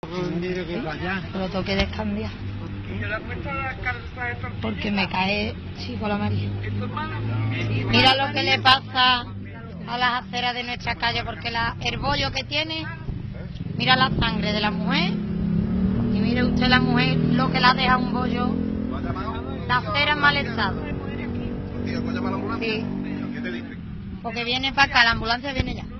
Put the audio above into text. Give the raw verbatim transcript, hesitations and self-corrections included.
Lo toqué de escandía. Porque me cae chico la María. Mira lo que le pasa a las aceras de nuestra calle, porque la, el bollo que tiene, mira la sangre de la mujer, y mire usted la mujer lo que la deja un bollo, la acera en mal estado. Sí. Porque viene para acá, la ambulancia viene ya.